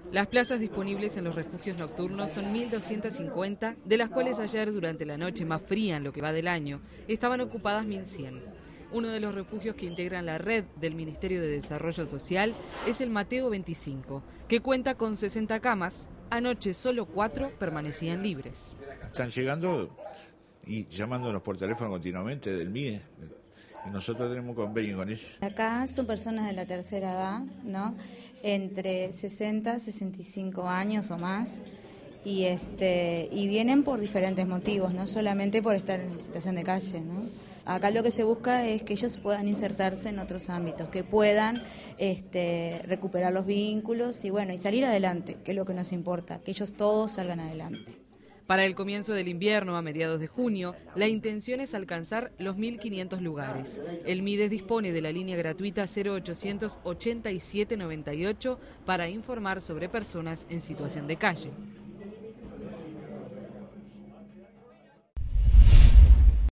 Las plazas disponibles en los refugios nocturnos son 1.250, de las cuales ayer, durante la noche más fría en lo que va del año, estaban ocupadas 1.100. Uno de los refugios que integran la red del Ministerio de Desarrollo Social es el Mateo 25, que cuenta con 60 camas. Anoche solo 4 permanecían libres. Están llegando y llamándonos por teléfono continuamente del MIDE. Y nosotros tenemos convenio con ellos. Acá son personas de la tercera edad, ¿no? Entre 60 y 65 años o más. Y vienen por diferentes motivos, no solamente por estar en situación de calle, ¿no? Acá lo que se busca es que ellos puedan insertarse en otros ámbitos, que puedan recuperar los vínculos y salir adelante, que es lo que nos importa, que ellos todos salgan adelante. Para el comienzo del invierno, a mediados de junio, la intención es alcanzar los 1.500 lugares. El MIDES dispone de la línea gratuita 0800 87 98 para informar sobre personas en situación de calle.